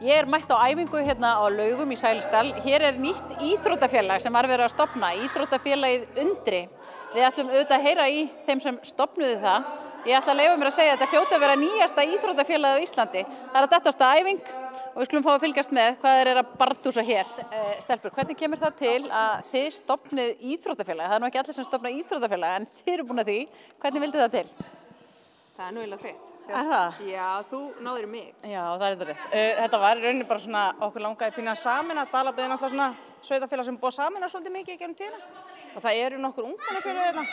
Ég mætt á æfingu hérna á Laugum í Sælidsdal. Hér nýtt íþróttafélag sem var verið að stofna, íþróttafélagið Undri. Við ætlum auðvitað að heyra í þeim sem stofnuðu það. Ég ætla að leyfa mér að segja að þetta hljóti að vera nýjasta íþróttafélagið á Íslandi. Það að dettast á æfing og við skulum fá að fylgjast með hvað þeir að bardúsa hér. Stelpur, hvernig kemur það til að þið stofnið íþróttafélag? Það nú ekki allir sem stofna íþróttafélag, en þið eru búin að því. Hvernig vildi það til? Það nú eiginlega þitt. Það? Já, þú náður mig. Já, það þetta rétt. Þetta var í rauninni bara svona okkur langaði pínu að sameina. Dalabyggðin er náttúrulega svona sveitarfélag sem búið að sameina svolítið mikið í gegnum tíðina. Og það eru nokkur ungmennafélög hérna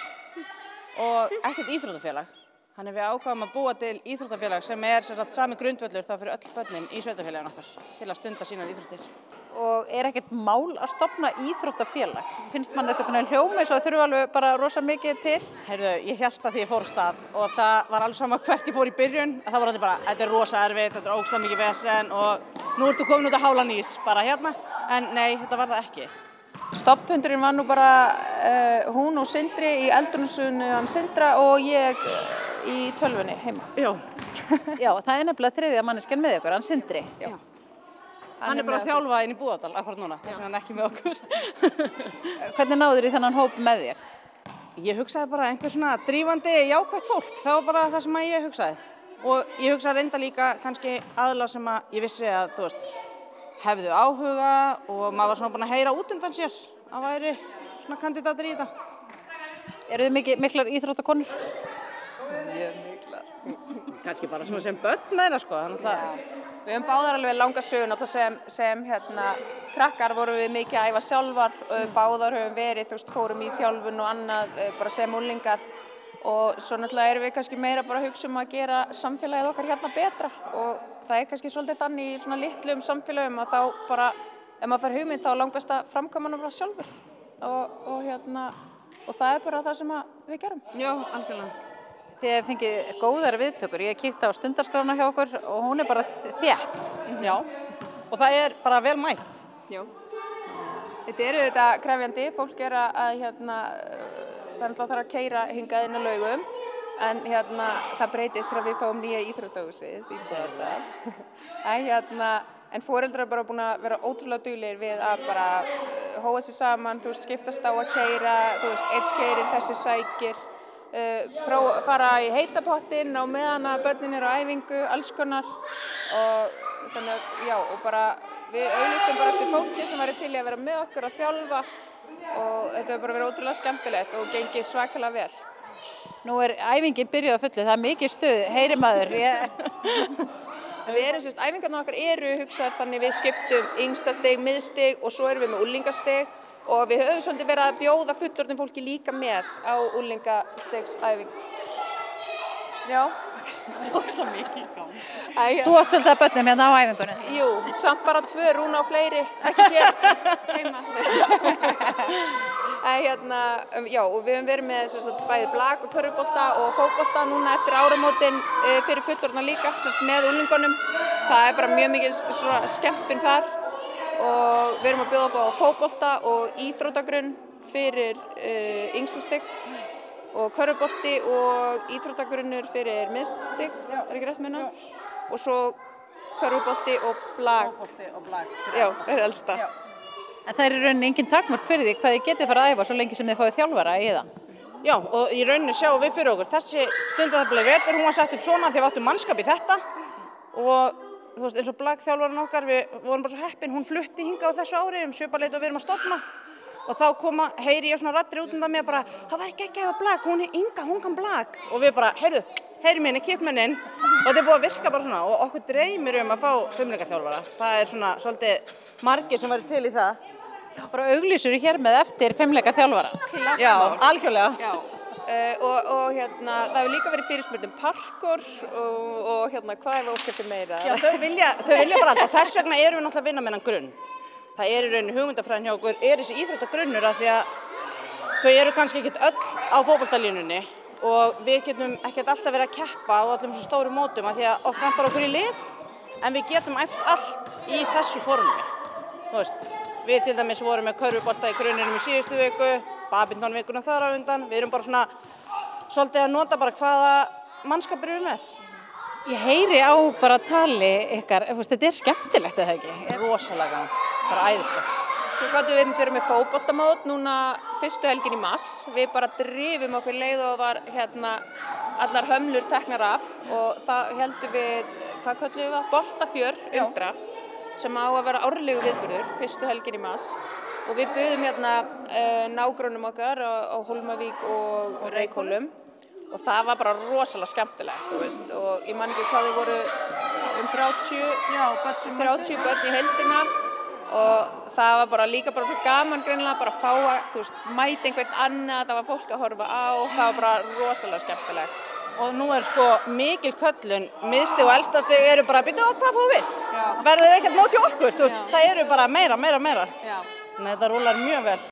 og ekkert íþróttafélag. Þannig við ákváðum að búa til íþróttafélag sem er sami grundvöllur þá fyrir öll börnin í sveitarfélaginu okkar til að stunda sínar íþróttir. Og ekkert mál að stofna íþróttafélag? Finnst mann þetta hljóma eins og þurfa alveg bara rosa mikið til? Heyrðu, ég hélt að því ég fór á stað og það var alveg sama hvert ég fór í byrjun. Það var þetta bara, þetta er rosa erfitt, þetta er ógeðslega mikið vesen og nú ertu komin út að hálan ís bara hérna. En nei, þetta var það ekki. Stofnfundurinn var nú bara hún og Sindri í eldhúsinu hann Sindra og ég í tölvunni heima. Já. Já, það er nefnilega þriðja manneskjan með ykkur, hann Sindri. Já. Hann er bara að þjálfa inn í Búðardal akkurat núna, þess vegna hann ekki með okkur. Hvernig náður í þennan hóp með þér? Ég hugsaði bara einhver svona drífandi, jákvætt fólk. Það var bara það sem ég hugsaði. Og ég hugsaði reynda líka kannski aðila sem ég vissi að, þú veist, hefðu áhuga og maður var svona búin að heyra út undan sér að væri svona kandidatir í þetta. Eru þið miklar íþróttakonur? Mjög miklar. Kannski bara svona sem börn meira sko. Við höfum báðar alveg langa sögu, sem krakkar vorum við mikið að æfa sjálfar og báðar höfum verið, þú veist, fórum í þjálfun og annað bara sem unglingar og svo náttúrulega erum við kannski meira bara að hugsa að gera samfélagið okkar hérna betra og það er kannski svolítið þannig í svona litlum samfélagum að þá bara, ef maður fær hugmynd þá er langbest að framkvæma hana bara sjálfur og það er bara það sem við gerum. Já, algjörlega. Þið hefði fengið góðar viðtökur. Ég kíkti á stundaskrána hjá okkur og hún er bara þétt. Já, og það er bara vel mætt. Já. Þetta er auðvitað krefjandi. Fólk er að það er náttúrulega þarf að keyra hingað inn á Laugum, en það breytist þegar við fáum nýja íþróttahúsið í Búðardal. En foreldrar bara búin að vera ótrúlega duglegir við að bara hóa sig saman, þú veist, skiptast á að keyra, þú veist, einn keyrir, þessi sækir. Fara í heita pottinn á meðan að börnin eru á æfingu, alls konar og þannig að já, og bara við auglýstum bara eftir fólki sem væri til í að vera með okkur að þjálfa og þetta hefur bara verið ótrúlega skemmtilegt og gengið svakalega vel. Nú er æfingin byrjuð á fullu, það er mikið stuð, heyri maður. Við erum æfingarnar okkar eru hugsaðar þannig við skiptum yngsta stig, miðstig og svo erum við með unglingastig. Og við höfum svolítið verið að bjóða fullorðnu fólki líka með á unglingastigsæfingu. Já. Ógeðslega mikið gaman. Þú átt svolítið að börnum hérna á æfingunni? Jú, samt bara 2, Rúna og fleiri, ekki hér heima. Já, og við höfum verið með bæði blak og körfubolta og fótbolta núna eftir áramótin fyrir fullorðna líka, með unglingunum. Það er bara mjög mikil skemmtun þar. Og við erum að bjóða upp á fótbolta og íþróttagrunn fyrir yngsta stig og körfubolti og íþróttagrunnur fyrir miðstig, er ekki rétt minna? Og svo körfubolti og blak. Fótbolti og blak. Já, það er elsta. En það er í rauninni engin takmörk fyrir því hvað þið getið fara að æfa svo lengi sem þið fáið þjálfara í það? Já, og í rauninni sjáum við fyrir okkur. Þessi stundaþjálfari vetur, hún var sett upp svona því við áttum mannskap í þetta og þú veist, eins og blakþjálfarinn okkar, við vorum bara svo heppin, hún flutti hingað á þessu ári svipað leyti og við erum að stofna og þá heyri ég svona raddir út undan mér bara, það var ekki að hefa blak, hún er Inga, hún kann blak og við bara, heyri minni, kipp minni inn og þetta er búið að virka bara svona og okkur dreymir að fá fimleikaþjálfara. Það er svona svolítið margir sem væri til í það. Bara auglýsur hér með eftir fimleikaþjálfara? Já, algjörlega. Já. Og það hefur líka verið fyrirspurn parkour og hvað er við óskæftir meira? Já, þau vilja bara allt og þess vegna erum við náttúrulega að vinna með þennan grunn. Það er í rauninni hugmyndafræðin hjá okkur, er þessi íþróttagrunnur af því að þau eru kannski ekkert öll á fótboltalínunni og við getum ekkert alltaf verið að keppa á öllum svo stórum mótum af því að oft vantar okkur í lið en við getum æft allt í þessu formi. Þú veist, við til dæmis vorum með körfubolta í grunninum í síðustu viku, badmintonvikuna þar á undan. Við erum bara svona svolítið að nota bara hvaða mannskap erum við með. Ég heyri á bara tali ykkar, þetta skemmtilegt eða ekki? Rosalega gaman, bara æðislegt. Svo gátum við verið með fótboltamót núna fyrstu helgin í mars. Við bara drifum okkur leið og var allar hömlur teknar af og það heldum við, hvað köllum við það? Boltafjör undra sem á að vera árlegu viðburður fyrstu helgin í mars. Og við buðum nágrönnum okkar á Hólmavík og Reykhólum og það var bara rosalega skemmtilegt, þú veist, og ég man ekki hvað þau voru 30 börn í heildina og það var bara líka svo gaman greinilega bara að fá að, þú veist, mæta einhvern annað, það var fólk að horfa á, það var bara rosalega skemmtilegt. Og nú sko mikil köllun, miðstig og eldstastig eru bara að byrja og hvað fáum við? Verður ekkert mót hjá okkur, þú veist, það eru bara meira. Já. Þannig að þetta rúlar mjög vel.